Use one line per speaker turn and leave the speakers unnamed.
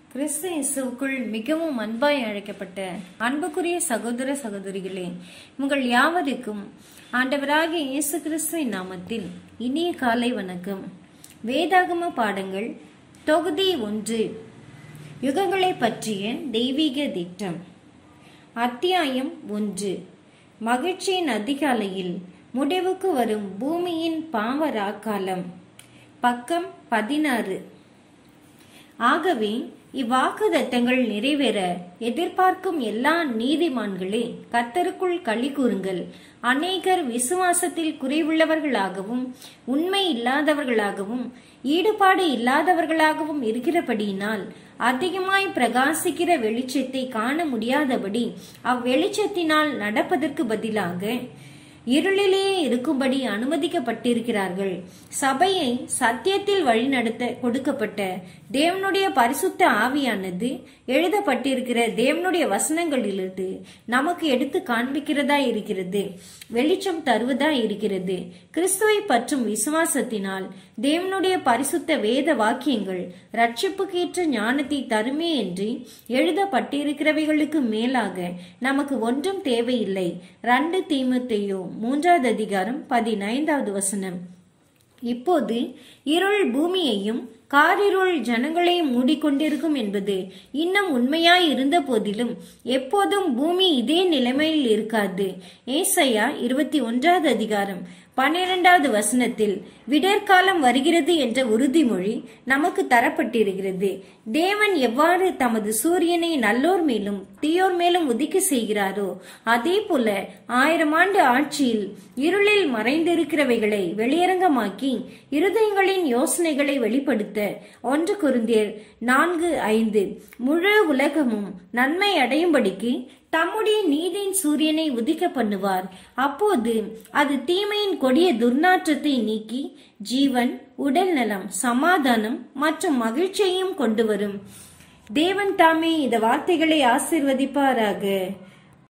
கிறிஸ்து இயேசுவுக்குள் மிகவும் அன்பாய் அழைக்கப்பட்ட அன்புக்குரிய சகோதர சகோதரிகளே, உங்கள் யாவருக்கும் ஆண்டவராகிய இயேசு கிறிஸ்துவின் நாமத்தில் இனிய காலை வணக்கம். வேதாகம பாடங்கள் தொகுதி 1, யுகங்களை பற்றிய தெய்வீக திட்டம். அத்தியாயம் 1, மகிழ்ச்சியின் அதிகாலையில் முடிவுக்கு வரும் பூமியின் பாவ ராக்காலம். பக்கம் 16. ஆகவே இவ்வாக்குதத்தங்கள் நிறைவேற எதிர்பார்க்கும் எல்லா நீதிமான்களே, கர்த்தருக்குள் களி கூறுங்கள். அநேகர் விசுவாசத்தில் குறைவுள்ளவர்களாகவும் உண்மை இல்லாதவர்களாகவும் ஈடுபாடு இல்லாதவர்களாகவும் இருக்கிறபடியினால் அதிகமாய் பிரகாசிக்கிற வெளிச்சத்தை காண முடியாதபடி அவ்வெளிச்சத்தினால் நடப்பதற்கு பதிலாக இருளிலேயே இருக்கும்படி அனுமதிக்கப்பட்டிருக்கிறார்கள். சபையை சத்தியத்தில் வழிநடத்த கொடுக்கப்பட்ட தேவனுடைய பரிசுத்த ஆவியானது எழுதப்பட்டிருக்கிற தேவனுடைய வசனங்களிலிருந்து நமக்கு எடுத்து காண்பிக்கிறதா இருக்கிறது, வெளிச்சம் தருவதா இருக்கிறது. கிறிஸ்துவை பற்றும் விசுவாசத்தினால் தேவனுடைய பரிசுத்த வேத வாக்கியங்கள் ரட்சிப்புக்கேற்ற ஞானத்தை தருமே என்று எழுதப்பட்டிருக்கிறவைகளுக்கு மேலாக நமக்கு ஒன்றும் தேவையில்லை. 2 தீமோத்தேயு 3வது அதிகாரம் 15வது வசனம். இப்போது இருள் பூமியையும் காரிருள் ஜனங்களையும் மூடிக்கொண்டிருக்கும் என்பது இன்னும் உண்மையாய் இருந்த போதிலும் எப்போதும் பூமி இதே நிலைமையில் இருக்காது. ஏசாயா 21வது அதிகாரம் 12வது வசனத்தில் விடற்காலம் வருகிறது என்ற உறுதிமொழி நமக்கு தரப்பட்டிருக்கிறது. தேவன் எவ்வாறு தமது சூரியனை நல்லோர் மேலும் தீயோர் மேலும் உதிக்க செய்கிறாரோ, அதே போல 1000 ஆண்டு ஆட்சியில் இருளில் மறைந்திருக்கிறவைகளை வெளியரங்கமாக்கி இருதயங்களின் யோசனைகளை வெளிப்படுத்த 1 கொரிந்தியர் 4:5 முழு உலகமும் நன்மை அடையும்படிக்கு தம்முடைய நீதியின் சூரியனை உதிக்க பண்ணுவார். அப்போது அது தீமையின் கொடிய துர்நாற்றத்தை நீக்கி ஜீவன், உடல் நலம், சமாதானம் மற்றும் மகிழ்ச்சியையும் கொண்டு வரும். தேவன் தாமே இந்த வார்த்தைகளை ஆசீர்வதிப்பாராக.